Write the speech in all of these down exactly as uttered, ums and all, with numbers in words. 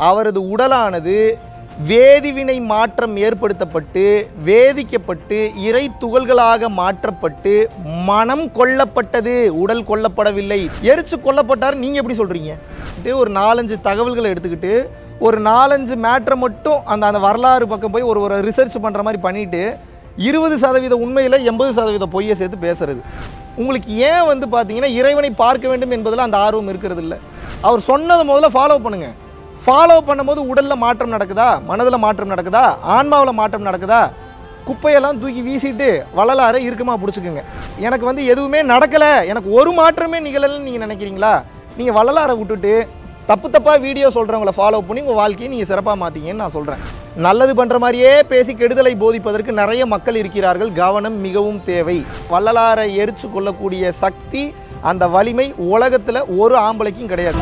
அவரது உடலானது வேதிவினை மாற்றம் ஏற்படுத்தப்பட்டு வேதிக்கப்பட்டு இறை துகள்களாக மாற்றப்பட்டு மனம் கொல்லப்பட்டது, உடல் கொல்லப்படவில்லை. எரிச்சு கொல்லப்பட்டார் நீங்க எப்படி சொல்றீங்க? ஒரு நாலஞ்சு தகவல்களை எடுத்துக்கிட்டு ஒரு நாலஞ்சு மேட்ரை மட்டும் அந்த அந்த வரலாறு பக்கம் போய் ஒரு ஒரு ரிசர்ச் பண்ற மாதிரி பண்ணிட்டு இருபது சதவீத உண்மையில எண்பது சதவீத பொய்யை சேர்த்து பேசுறது. உங்களுக்கு ஏன் வந்து பார்த்தீங்கன்னா இறைவனை பார்க்க வேண்டும் என்பதில் அந்த ஆர்வம் இருக்கிறது இல்லை. அவர் சொன்னதை முதல்ல ஃபாலோ பண்ணுங்க. ஃபாலோ பண்ணும்போது உடலில் மாற்றம் நடக்குதா, மனதில் மாற்றம் நடக்குதா, ஆன்மாவில் மாற்றம் நடக்குதா? குப்பையெல்லாம் தூக்கி வீசிட்டு வள்ளலாரை இறுக்கமா பிடிச்சிக்குங்க. எனக்கு வந்து எதுவுமே நடக்கலை, எனக்கு ஒரு மாற்றமே நிகழலைன்னு நீங்கள் நினைக்கிறீங்களா? நீங்கள் வள்ளலாரை விட்டுட்டு தப்பு தப்பாக வீடியோ சொல்கிறவங்கள ஃபாலோ பண்ணி உங்கள் வாழ்க்கையை நீங்கள் சிறப்பாக மாற்றிங்கன்னு நான் சொல்கிறேன். நல்லது பண்ணுற மாதிரியே பேசி கெடுதலை போதிப்பதற்கு நிறைய மக்கள் இருக்கிறார்கள். கவனம் மிகவும் தேவை. வள்ளலாரை எரிச்சு கொள்ளக்கூடிய சக்தி, அந்த வலிமை உலகத்தில் ஒரு ஆம்பளைக்கும் கிடையாது.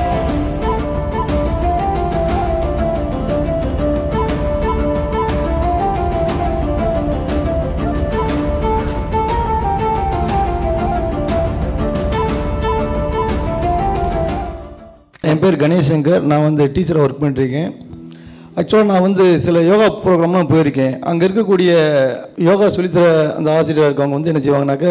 என் பேர் கணேஷ் சங்கர். நான் வந்து டீச்சராக ஒர்க் பண்ணிட்டுருக்கேன். ஆக்சுவலாக நான் வந்து சில யோகா ப்ரோக்ராம்லாம் போயிருக்கேன். அங்கே இருக்கக்கூடிய யோகா சொல்லித்தர அந்த ஆசிரியர் இருக்கவங்க வந்து என்ன செய்வாங்கனாக்க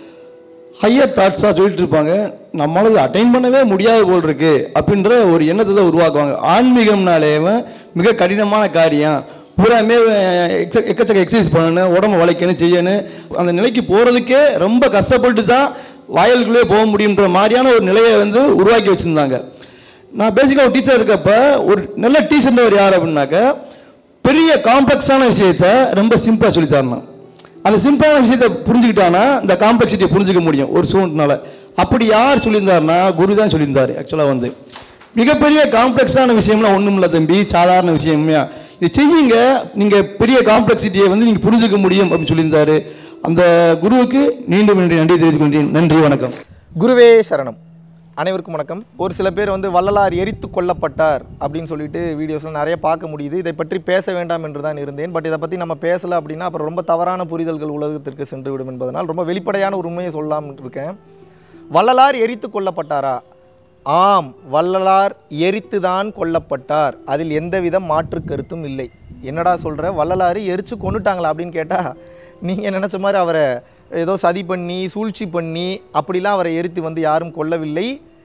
ஹையர் தாட்ஸாக சொல்லிட்டு இருப்பாங்க. நம்மளால் அட்டைன் பண்ணவே முடியாது போல் இருக்கு அப்படின்ற ஒரு எண்ணத்தை தான் உருவாக்குவாங்க. ஆன்மீகம்னாலே மிக கடினமான காரியம், பூராமே எக்ஸ எக்கச்சக்க எக்ஸசைஸ் பண்ணணும், உடம்பு வளைக்கணும், செய்யணும். அந்த நிலைக்கு போகிறதுக்கே ரொம்ப கஷ்டப்பட்டு தான் வாயிலுக்குள்ளே போக முடியுன்ற மாதிரியான ஒரு நிலையை வந்து உருவாக்கி வச்சுருந்தாங்க. நான் பேசிக்காக ஒரு டீச்சர் இருக்கப்போ ஒரு நல்ல டீச்சர்ன்றவர் யார் அப்படின்னாக்க பெரிய காம்ப்ளெக்ஸான விஷயத்த ரொம்ப சிம்பிளாக சொல்லித்தரணும். அந்த சிம்பிளான விஷயத்தை புரிஞ்சுக்கிட்டானா இந்த காம்ப்ளெக்சிட்டியை புரிஞ்சிக்க முடியும் ஒரு ஸ்டூடெண்ட்னால. அப்படி யார் சொல்லியிருந்தாருன்னா குரு தான் சொல்லியிருந்தார். ஆக்சுவலாக வந்து மிகப்பெரிய காம்ப்ளெக்ஸான விஷயம்லாம் ஒன்றும் இல்லை தம்பி, சாதாரண விஷயமே இது செய்யுங்க, நீங்கள் பெரிய காம்ப்ளெக்சிட்டியை வந்து நீங்கள் புரிஞ்சுக்க முடியும் அப்படின்னு சொல்லியிருந்தாரு. அந்த குருவுக்கு மீண்டும் நன்றி நன்றி தெரிவித்துக் கொண்டேன். நன்றி, வணக்கம். குருவே சரணம். அனைவருக்கும் வணக்கம். ஒரு சில பேர் வந்து வள்ளலார் எரித்து கொல்லப்பட்டார் அப்படின்னு சொல்லிட்டு வீடியோஸில் நிறைய பார்க்க முடியுது. இதை பற்றி பேச வேண்டாம் என்று தான் இருந்தேன். பட் இதை பற்றி நம்ம பேசலை அப்படின்னா அப்புறம் ரொம்ப தவறான புரிதல்கள் உலகத்திற்கு சென்று விடும் என்பதனால் ரொம்ப வெளிப்படையான ஒரு உண்மையை சொல்லாமல் இருக்கேன். வள்ளலார் எரித்து கொல்லப்பட்டாரா? ஆம், வள்ளலார் எரித்து தான் கொல்லப்பட்டார். அதில் எந்தவித மாற்று கருத்தும் இல்லை. என்னடா சொல்கிற, வள்ளலார் எரித்து கொண்டுட்டாங்களா அப்படின்னு கேட்டால் நீங்கள் நினச்ச மாதிரி அவரை ஏதோ சதி பண்ணி சூழ்ச்சி பண்ணி அப்படிலாம் அவரை எரித்து வந்து யாரும் கொல்லவில்லை.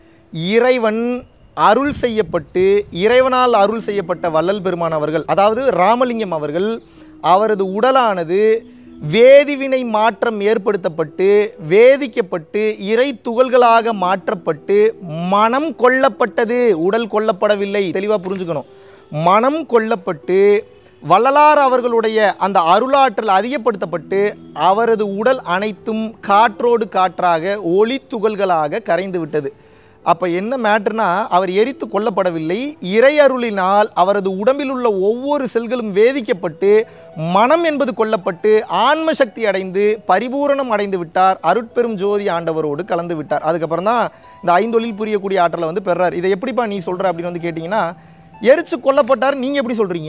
இறைவன் அருள் செய்யப்பட்டு இறைவனால் அருள் செய்யப்பட்ட வள்ளல் பெருமான் அவர்கள், அதாவது ராமலிங்கம் அவர்கள், அவரது உடலானது வேதிவினை மாற்றம் ஏற்படுத்தப்பட்டு வேதிக்கப்பட்டு இறை துகள்களாக மாற்றப்பட்டு மனம் கொல்லப்பட்டது, உடல் கொல்லப்படவில்லை. தெளிவாக புரிஞ்சுக்கணும். மனம் கொல்லப்பட்டு வள்ளலார் அவர்களுடைய அந்த அருளாற்றல் அதிகப்படுத்தப்பட்டு அவரது உடல் அனைத்தும் காற்றோடு காற்றாக ஒளி துகள்களாக கரைந்து விட்டது. அப்போ என்ன மேட்டர்னா, அவர் எரித்து கொல்லப்படவில்லை. இறை அருளினால் அவரது உடம்பில் உள்ள ஒவ்வொரு செல்களும் வேதிக்கப்பட்டு மனம் என்பது கொல்லப்பட்டு ஆன்ம சக்தி அடைந்து பரிபூரணம் அடைந்து விட்டார். அருட்பெரும் ஜோதி ஆண்டவரோடு கலந்து விட்டார். அதுக்கப்புறம் தான் இந்த ஐந்தொழில் புரியக்கூடிய ஆற்றலை வந்து பெறார். இதை எப்படிப்பா நீ சொல்கிற அப்படின்னு வந்து கேட்டிங்கன்னா, எரித்து கொல்லப்பட்டார் நீங்கள் எப்படி சொல்கிறீங்க?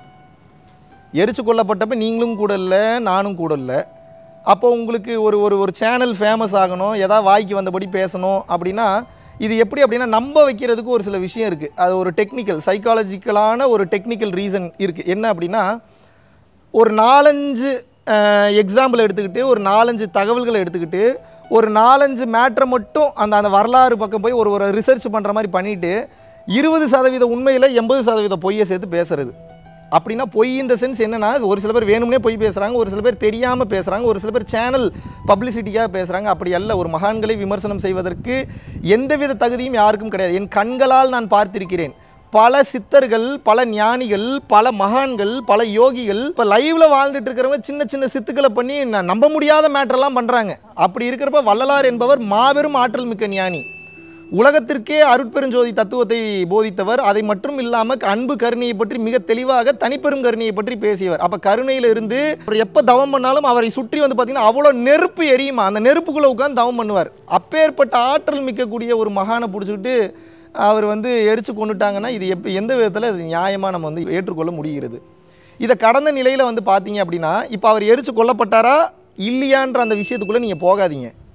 எரிச்சு கொல்லப்பட்டப்ப நீங்களும் கூட இல்லை, நானும் கூட இல்லை. அப்போ உங்களுக்கு ஒரு ஒரு ஒரு சேனல் ஃபேமஸ் ஆகணும், ஏதாவது வாய்க்கு வந்தபடி பேசணும் அப்படின்னா இது எப்படி அப்படின்னா நம்ப வைக்கிறதுக்கு ஒரு சில விஷயம் இருக்குது. அது ஒரு டெக்னிக்கல் சைக்காலஜிக்கலான ஒரு டெக்னிக்கல் ரீசன் இருக்குது. என்ன அப்படின்னா, ஒரு நாலஞ்சு எக்ஸாம்பிள் எடுத்துக்கிட்டு ஒரு நாலஞ்சு தகவல்களை எடுத்துக்கிட்டு ஒரு நாலஞ்சு மேட்ரை மட்டும் அந்த அந்த வரலாறு பக்கம் போய் ஒரு ஒரு ரிசர்ச் பண்ணுற மாதிரி பண்ணிவிட்டு இருபது சதவீத உண்மையில் எண்பது சதவீத பொய்யை சேர்த்து பேசுறது. அப்படின்னா பொய் இந்த சென்ஸ் என்னன்னா, ஒரு சில பேர் வேணும்னே பொய் பேசுகிறாங்க, ஒரு சில பேர் தெரியாமல் பேசுகிறாங்க, ஒரு சில பேர் சேனல் பப்ளிசிட்டிக்காக பேசுகிறாங்க. அப்படி அல்ல. ஒரு மகான்களை விமர்சனம் செய்வதற்கு எந்தவித தகுதியும் யாருக்கும் கிடையாது. என் கண்களால் நான் பார்த்திருக்கிறேன். பல சித்தர்கள், பல ஞானிகள், பல மகான்கள், பல யோகிகள் இப்போ லைவில் வாழ்ந்துட்டு இருக்கிறவங்க சின்ன சின்ன சித்துக்களை பண்ணி நம்ப முடியாத மேட்டரெல்லாம் பண்ணுறாங்க. அப்படி இருக்கிறப்ப வள்ளலார் என்பவர் மாபெரும் ஆற்றல் மிக்க ஞானி, உலகத்திற்கே அருட்பெருஞ்சோதி தத்துவத்தை போதித்தவர். அதை மட்டும் இல்லாமல் அன்பு கருணையை பற்றி மிக தெளிவாக தனிப்பெரும் கருணையை பற்றி பேசியவர். அப்போ கருணையில் இருந்து எப்போ தவம் பண்ணாலும் அவரை சுற்றி வந்து பார்த்தீங்கன்னா அவ்வளோ நெருப்பு எரியுமா, அந்த நெருப்புக்குள்ளே உட்காந்து தவம் பண்ணுவார். அப்பேற்பட்ட ஆற்றல் மிக்கக்கூடிய ஒரு மகானை பிடிச்சிக்கிட்டு அவர் வந்து எரிச்சு கொண்டுட்டாங்கன்னா இது எப்போ எந்த விதத்தில் அது நியாயமாக நம்ம வந்து ஏற்றுக்கொள்ள முடிகிறது? இதை கடந்த நிலையில் வந்து பார்த்தீங்க அப்படின்னா இப்போ அவர் எரிச்சு கொல்லப்பட்டாரா இல்லையான்ற அந்த விஷயத்துக்குள்ளே நீங்கள் போகாதீங்க.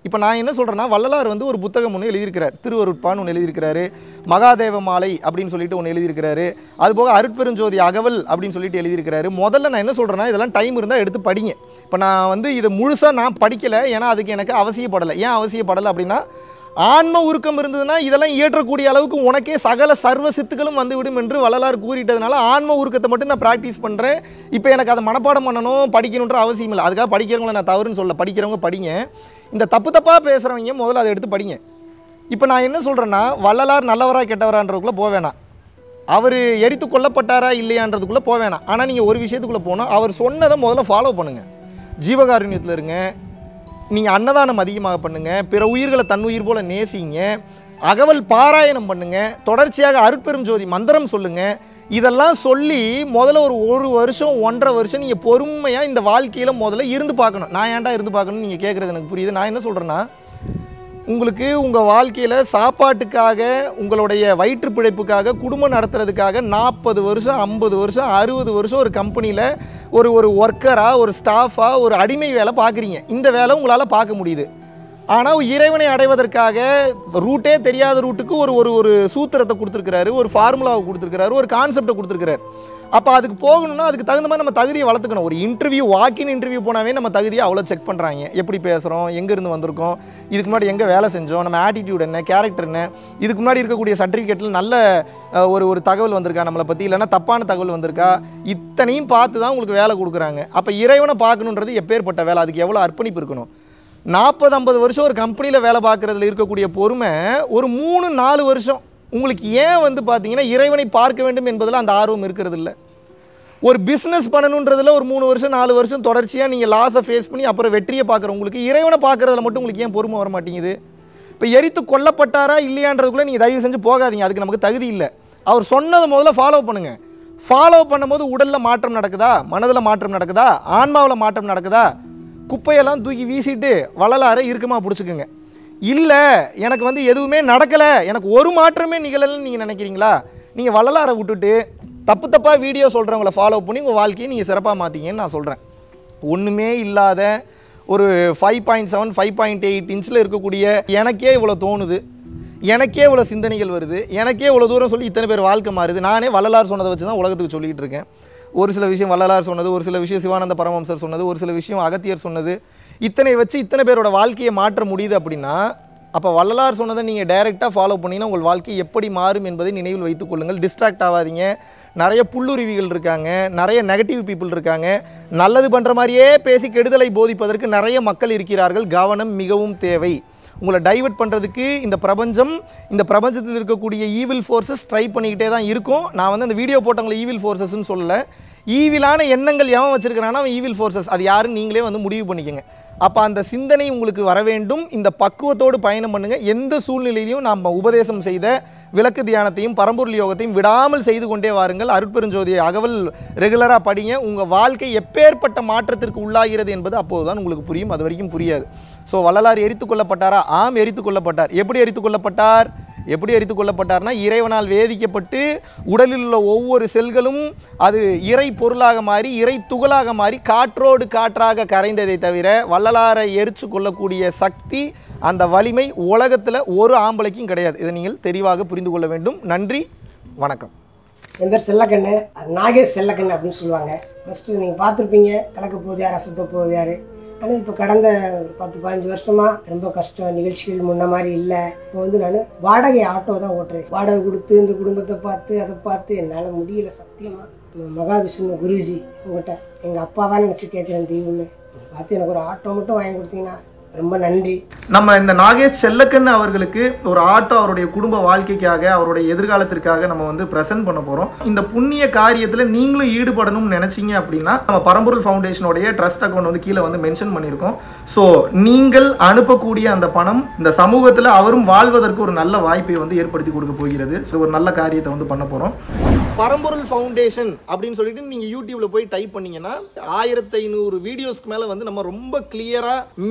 இப்போ நான் என்ன சொல்கிறேன்னா, வள்ளலார் வந்து ஒரு புத்தகம் ஒன்று எழுதியிருக்கிறார், திருவருட்பான்னு ஒன்று எழுதியிருக்கிறாரு, மகாதேவ மாலை அப்படின்னு சொல்லிட்டு ஒன்று எழுதியிருக்கிறாரு, அதுபோக அருட்பெருஞ்சோதி அகவல் அப்படின்னு சொல்லிட்டு எழுதியிருக்கிறாரு. முதல்ல நான் என்ன சொல்கிறேன்னா, இதெல்லாம் டைம் இருந்தால் எடுத்து படிங்க. இப்போ நான் வந்து இதை முழுசாக நான் படிக்கலை, ஏன்னா அதுக்கு எனக்கு அவசியப்படலை. ஏன் அவசியப்படலை அப்படின்னா, ஆன்ம உருக்கம் இருந்ததுன்னா இதெல்லாம் இயற்றக்கூடிய அளவுக்கு உனக்கே சகல சர்வ சித்துக்களும் வந்துவிடும் என்று வள்ளலார் கூறிட்டதுனால ஆன்ம உருக்கத்தை மட்டும் நான் ப்ராக்டிஸ் பண்ணுறேன். இப்போ எனக்கு அதை மனப்பாடம் பண்ணணும், படிக்கணுன்ற அவசியம் இல்லை. அதுக்காக படிக்கிறவங்களை நான் தவறுன்னு சொல்ல, படிக்கிறவங்க படிங்க. இந்த தப்பு தப்பாக பேசுகிறவங்க முதல்ல அதை எடுத்து படிங்க. இப்போ நான் என்ன சொல்கிறேன்னா, வள்ளலார் நல்லவரா கெட்டவரான்றதுக்குள்ளே போவேணாம், அவர் எரித்து கொல்லப்பட்டாரா இல்லையான்றதுக்குள்ளே போவேணாம். ஆனால் நீங்கள் ஒரு விஷயத்துக்குள்ளே போனால், அவர் சொன்னதை முதல்ல ஃபாலோ பண்ணுங்கள். ஜீவகாருண்யத்தில் இருங்க, நீங்கள் அன்னதானம் அதிகமாக பண்ணுங்கள், பிற உயிர்களை தன்னுயிர் போல் நேசிங்க, அகவல் பாராயணம் பண்ணுங்கள், தொடர்ச்சியாக அருட்பெரும் ஜோதி மந்திரம் சொல்லுங்கள். இதெல்லாம் சொல்லி முதல்ல ஒரு ஒரு வருஷம் ஒன்றரை வருஷம் நீங்கள் பொறுமையாக இந்த வாழ்க்கையில் முதல்ல இருந்து பார்க்கணும். நான் ஏன்டா இருந்து பார்க்கணும்னு நீங்கள் கேட்குறது எனக்கு புரியுது. நான் என்ன சொல்கிறேன்னா, உங்களுக்கு உங்கள் வாழ்க்கையில் சாப்பாட்டுக்காக, உங்களுடைய வயிற்று பிழைப்புக்காக, குடும்பம் நடத்துறதுக்காக நாற்பது வருஷம் ஐம்பது வருஷம் அறுபது வருஷம் ஒரு கம்பெனியில் ஒரு ஒரு ஒர்க்கராக, ஒரு ஸ்டாஃபாக, ஒரு அடிமை வேலை பார்க்குறீங்க. இந்த வேலை உங்களால் பார்க்க முடியுது. ஆனால் இறைவனை அடைவதற்காக ரூட்டே தெரியாத ரூட்டுக்கு ஒரு ஒரு ஒரு சூத்திரத்தை கொடுத்துருக்கிறாரு, ஒரு ஃபார்முலாவை கொடுத்துருக்கிறாரு, ஒரு கான்செப்டை கொடுத்துருக்கிறாரு. அப்போ அதுக்கு போகணும்னா அதுக்கு தகுந்த மாதிரி நம்ம தகுதியை வளர்த்துக்கணும். ஒரு இன்டர்வியூ, வாக்கின் இன்டர்வியூ போனாவே நம்ம தகுதியை அவ்வளோ செக் பண்ணுறாங்க. எப்படி பேசுகிறோம், எங்கேருந்து வந்திருக்கோம், இதுக்கு முன்னாடி எங்கே வேலை செஞ்சோம், நம்ம ஆட்டிடியூட் என்ன, கேரக்டர் என்ன, இதுக்கு முன்னாடி இருக்கக்கூடிய சர்டிஃபிகேட்டில் நல்ல ஒரு ஒரு தகவல் வந்திருக்கா நம்மளை பற்றி, இல்லைன்னா தப்பான தகவல் வந்திருக்கா, இத்தனையும் பார்த்து தான் உங்களுக்கு வேலை கொடுக்குறாங்க. அப்போ இறைவனை பார்க்கணுன்றது எப்பேற்பட்ட வேலை, அதுக்கு எவ்வளோ அர்ப்பணிப்பு இருக்கணும். நாற்பது ஐம்பது வருஷம் ஒரு கம்பெனியில் வேலை பார்க்குறதுல இருக்கக்கூடிய பொறுமை ஒரு மூணு நாலு வருஷம் உங்களுக்கு ஏன் வந்து பார்த்தீங்கன்னா இறைவனை பார்க்க வேண்டும் என்பதில் அந்த ஆர்வம் இருக்கிறது இல்லை. ஒரு பிஸ்னஸ் பண்ணணுன்றதில் ஒரு மூணு வருஷம் நாலு வருஷம் தொடர்ச்சியாக நீங்கள் லாஸை ஃபேஸ் பண்ணி அப்புறம் வெற்றியை பார்க்குற உங்களுக்கு இறைவனை பார்க்குறதுல மட்டும் உங்களுக்கு ஏன் பொறுமை வர மாட்டேங்குது? இப்போ எரித்து கொல்லப்பட்டாரா இல்லையான்றதுக்குள்ளே நீங்கள் தயவு செஞ்சு போகாதீங்க, அதுக்கு நமக்கு தகுதி இல்லை. அவர் சொன்னதை முதல்ல ஃபாலோ பண்ணுங்கள். ஃபாலோ பண்ணும்போது உடலில் மாற்றம் நடக்குதா, மனதில் மாற்றம் நடக்குதா, ஆன்மாவில் மாற்றம் நடக்குதா, குப்பையெல்லாம் தூக்கி வீசிட்டு வள்ளலாரை இறுக்கமாக பிடிச்சிக்குங்க. இல்லை எனக்கு வந்து எதுவுமே நடக்கலை, எனக்கு ஒரு மாற்றமே நிகழலைன்னு நீங்கள் நினைக்கிறீங்களா, நீங்கள் வள்ளலாரை விட்டுட்டு தப்பு தப்பாக வீடியோ சொல்கிறவங்கள ஃபாலோ பண்ணி உங்கள் வாழ்க்கையை நீங்கள் சிறப்பாக மாற்றிங்கன்னு நான் சொல்கிறேன். ஒன்றுமே இல்லாத ஒரு five point seven five point eight இன்ச்சில் இருக்கக்கூடிய எனக்கே இவ்வளோ தோணுது, எனக்கே இவ்வளோ சிந்தனைகள் வருது, எனக்கே இவ்வளோ தூரம் சொல்லி இத்தனை பேர் வாழ்க்கை மாறுது. நானே வள்ளலார் சொன்னதை வச்சு தான் உலகத்துக்கு சொல்லிகிட்டு இருக்கேன். ஒரு சில விஷயம் வள்ளலார் சொன்னது, ஒரு சில விஷயம் சிவானந்த பரமஹம்சர் சொன்னது, ஒரு சில விஷயம் அகத்தியர் சொன்னது, இத்தனை வச்சு இத்தனை பேரோட வாழ்க்கையை மாற்ற முடியுது அப்படின்னா, அப்போ வள்ளலார் சொன்னதை நீங்கள் டைரெக்டாக ஃபாலோ பண்ணிங்கன்னா உங்கள் வாழ்க்கை எப்படி மாறும் என்பதை நினைவில் வைத்துக் கொள்ளுங்கள். டிஸ்ட்ராக்ட் ஆகாதீங்க. நிறைய புல்லுருவிகள் இருக்காங்க, நிறைய நெகட்டிவ் பீப்புள் இருக்காங்க, நல்லது பண்ணுற மாதிரியே பேசி கெடுதலை போதிப்பதற்கு நிறைய மக்கள் இருக்கிறார்கள். கவனம் மிகவும் தேவை. உங்களை டைவர்ட் பண்ணுறதுக்கு இந்த பிரபஞ்சம், இந்த பிரபஞ்சத்தில் இருக்கக்கூடிய ஈவில் ஃபோர்ஸஸ் ட்ரை பண்ணிக்கிட்டே தான் இருக்கும். நான் வந்து அந்த வீடியோ போட்டவங்களை ஈவில் ஃபோர்ஸஸ்ன்னு சொல்லலை. ஈவிலான எண்ணங்கள் எவன் வச்சுருக்கிறான்னா அவன் ஈவில் ஃபோர்ஸஸ், அது யாருன்னு நீங்களே வந்து முடிவு பண்ணிக்கோங்க. அப்போ அந்த சிந்தனை உங்களுக்கு வர வேண்டும். இந்த பக்குவத்தோடு பயணம் பண்ணுங்கள். எந்த சூழ்நிலையிலையும் நாம் உபதேசம் செய்த விளக்கு தியானத்தையும் பரம்பொருள் யோகத்தையும் விடாமல் செய்து கொண்டே வாருங்கள். அருட்பெருஞ்சோதி அகவல் ரெகுலராக படிங்க. உங்கள் வாழ்க்கை எப்பேற்பட்ட மாற்றத்திற்கு உள்ளாகிறது என்பது அப்போது தான் உங்களுக்கு புரியும், அது வரைக்கும் புரியாது. ஸோ வள்ளலார் எரித்து கொல்லப்பட்டாரா? ஆம், எரித்து கொல்லப்பட்டார். எப்படி எரித்து கொல்லப்பட்டார்? எப்படி எரித்து கொல்லப்பட்டார்னா, இறைவனால் வேதிக்கப்பட்டு உடலில் உள்ள ஒவ்வொரு செல்களும் அது இறை பொருளாக மாறி, இறை துகளாக மாறி காற்றோடு காற்றாக கரைந்ததை தவிர வள்ளலாரை எரித்து கொள்ளக்கூடிய சக்தி, அந்த வலிமை உலகத்தில் ஒரு ஆம்பளைக்கும் கிடையாது. இதை நீங்கள் தெளிவாக புரிந்து கொள்ள வேண்டும். நன்றி, வணக்கம். என் பேர் செல்லக்கண்ணு, நாகேஷ் செல்லக்கண்ணு அப்படின்னு சொல்லுவாங்க. ஃபஸ்ட்டு நீங்கள் பார்த்துருப்பீங்க, கலக்க போகுது யார், அசத்த போகுது யார். ஆனால் இப்போ கடந்த ஒரு பத்து பதினஞ்சு வருஷமாக ரொம்ப கஷ்டம், நிகழ்ச்சிகள் முன்ன மாதிரி இல்லை. இப்போ வந்து நான் வாடகை ஆட்டோ தான் ஓட்டுறேன். வாடகை கொடுத்து இந்த குடும்பத்தை பார்த்து அதை பார்த்து என்னால் முடியல சத்தியமாக. மகாவிஷ்ணு குருஜி உங்கள்கிட்ட எங்கள் அப்பாவான்னு நினச்சி கேட்குறேன், தெய்வமே பார்த்து எனக்கு ஒரு ஆட்டோ மட்டும் வாங்கி கொடுத்தீங்கன்னா ரொம்ப நன்றி. நம்ம இந்த நாகேஷ் செல்லக்கண்ணு அவர்களுக்கு ஒரு ஆட்டோ அவருடைய குடும்ப வாழ்க்கைக்காக, அவருடைய எதிர்காலத்திற்காக நம்ம வந்து பிரசன்ட் பண்ண போகிறோம். இந்த புண்ணிய காரியத்தில் நீங்களும் ஈடுபடணும்னு நினச்சிங்க அப்படின்னா நம்ம பரம்பொருள் ஃபவுண்டேஷனுடைய ட்ரஸ்ட் அக்கௌண்ட் வந்து கீழே வந்து மென்ஷன் பண்ணியிருக்கோம். ஸோ நீங்கள் அனுப்பக்கூடிய அந்த பணம் இந்த சமூகத்தில் அவரும் வாழ்வதற்கு ஒரு நல்ல வாய்ப்பை வந்து ஏற்படுத்தி கொடுக்க போகிறது. ஸோ ஒரு நல்ல காரியத்தை வந்து பண்ண போகிறோம். பரம்பொருள் ஃபவுண்டேஷன் அப்படின்னு சொல்லிட்டு நீங்கள் யூடியூப்ல போய் டைப் பண்ணீங்கன்னா ஆயிரத்தி ஐநூறு வீடியோஸ்க்கு மேலே வந்து நம்ம ரொம்ப கிளியராக மிகவும்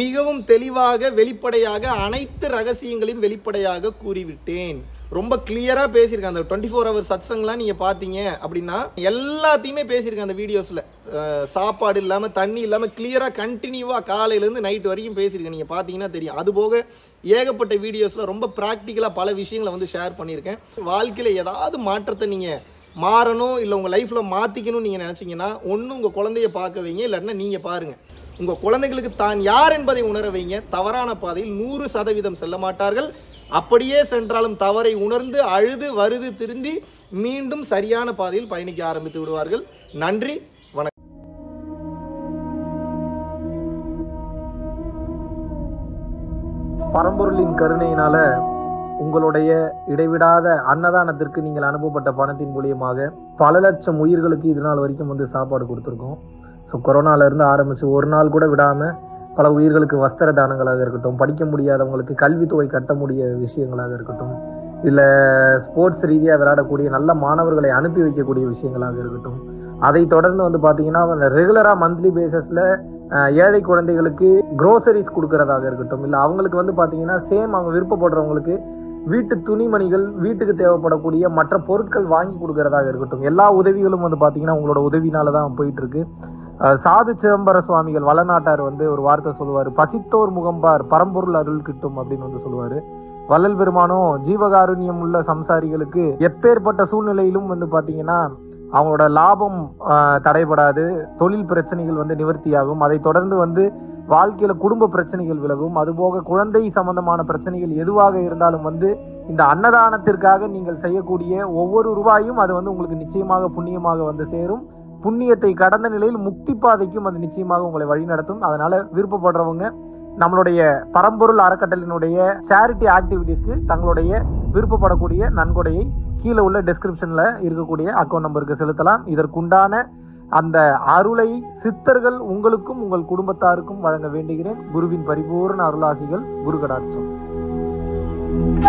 தெளிவாக வெளிப்படையாக அனைத்து ரகசியங்களையும் வெளிப்படையாக கூறிவிட்டேன். ரொம்ப கிளியரா பேசியிருக்கேன். அந்த டுவெண்ட்டி ஃபோர் ஹவர் சத்சங்லாம் நீங்க பாத்தீங்க அப்படின்னா எல்லாத்தையுமே பேசியிருக்கேன் அந்த வீடியோஸ்ல. சாப்பாடு இல்லாம தண்ணி இல்லாம கிளியரா கண்டினியூவா காலையில இருந்து நைட் வரைக்கும் பேசியிருக்கேன். நீங்க பாத்தீங்கன்னா தெரியும். அது போக ஏகப்பட்ட வீடியோஸ்ல ரொம்ப பிராக்டிக்கலா பல விஷயங்களை வந்து ஷேர் பண்ணியிருக்கேன். வாழ்க்கையில ஏதாவது மாற்றத்தை நீங்க மாறணும் இல்லை உங்கள் லைஃப்பில் மாற்றிக்கணும்னு நீங்கள் நினச்சிங்கன்னா ஒன்று உங்கள் குழந்தைய பார்க்க வைங்க, இல்லைன்னா நீங்கள் பாருங்கள். உங்கள் குழந்தைகளுக்கு தான் யார் என்பதை உணர வைங்க. தவறான பாதையில் நூறு சதவீதம் செல்ல மாட்டார்கள். அப்படியே சென்றாலும் தவறை உணர்ந்து அழுது வருது திருந்தி மீண்டும் சரியான பாதையில் பயணிக்க ஆரம்பித்து விடுவார்கள். நன்றி, வணக்கம். பரம்பொருளின் கருணையினால உங்களுடைய இடைவிடாத அன்னதானத்திற்கு நீங்கள் அனுப்பப்பட்ட பணத்தின் மூலியமாக பல லட்சம் உயிர்களுக்கு இது நாள் வரைக்கும் வந்து சாப்பாடு கொடுத்துருக்கோம். ஸோ கொரோனாலேருந்து ஆரம்பித்து ஒரு நாள் கூட விடாமல் பல உயிர்களுக்கு வஸ்திர தானங்களாக இருக்கட்டும், படிக்க முடியாதவங்களுக்கு கல்வித்தொகை கட்ட முடிய விஷயங்களாக இருக்கட்டும், இல்லை ஸ்போர்ட்ஸ் ரீதியாக விளையாடக்கூடிய நல்ல மாணவர்களை அனுப்பி வைக்கக்கூடிய விஷயங்களாக இருக்கட்டும், அதை தொடர்ந்து வந்து பார்த்தீங்கன்னா ரெகுலராக மந்த்லி பேசிஸில் ஏழை குழந்தைகளுக்கு க்ரோசரிஸ் கொடுக்கறதாக இருக்கட்டும், இல்லை அவங்களுக்கு வந்து பார்த்தீங்கன்னா சேம் அவங்க விருப்பப்படுறவங்களுக்கு வீட்டு துணிமணிகள், வீட்டுக்கு தேவைப்படக்கூடிய மற்ற பொருட்கள் வாங்கி கொடுக்கறதாக இருக்கட்டும், எல்லா உதவிகளும் வந்து பார்த்தீங்கன்னா உங்களோட உதவினால தான் போயிட்டு இருக்கு. சாது சிதம்பர சுவாமிகள் வளநாட்டார் வந்து ஒரு வார்த்தை சொல்லுவார், பசித்தோர் முகம்பார் பரம்பொருள் அருள் கிட்டும் அப்படின்னு வந்து சொல்லுவார். வள்ளல் பெருமானும் ஜீவகாருண்யம் உள்ள சம்சாரிகளுக்கு எப்பேற்பட்ட சூழ்நிலையிலும் வந்து பார்த்தீங்கன்னா அவங்களோட லாபம் தடைபடாது, தொழில் பிரச்சனைகள் வந்து நிவர்த்தியாகும், அதை தொடர்ந்து வந்து வாழ்க்கையில குடும்ப பிரச்சனைகள் விலகும், அதுபோக குழந்தை சம்பந்தமான பிரச்சனைகள் எதுவாக இருந்தாலும் வந்து இந்த அன்னதானத்திற்காக நீங்கள் செய்யக்கூடிய ஒவ்வொரு ரூபாயும் அது வந்து உங்களுக்கு நிச்சயமாக புண்ணியமாக வந்து சேரும். புண்ணியத்தை கடந்த நிலையில் முக்தி பாதைக்கும் அது நிச்சயமாக உங்களை வழி நடத்தும். அதனால விருப்பப்படுறவங்க நம்மளுடைய பரம்பொருள் அறக்கட்டளையினுடைய சேரிட்டி ஆக்டிவிட்டீஸ்க்கு தங்களுடைய விருப்பப்படக்கூடிய நன்கொடையை கீழே உள்ள டெஸ்கிரிப்ஷன்ல இருக்கக்கூடிய அக்கௌண்ட் நம்பருக்கு செலுத்தலாம். இதற்குண்டான அந்த அருளை சித்தர்கள் உங்களுக்கும் உங்கள் குடும்பத்தாருக்கும் வழங்க வேண்டுகிறேன். குருவின் பரிபூர்ண அருளாசிகள். குரு கடாட்சம்.